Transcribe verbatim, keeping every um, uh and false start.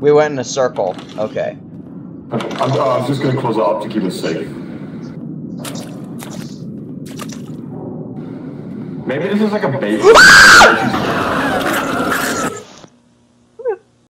We went in a circle. Okay. I'm, uh, I was just gonna close it up to keep us safe. Maybe this is like a base.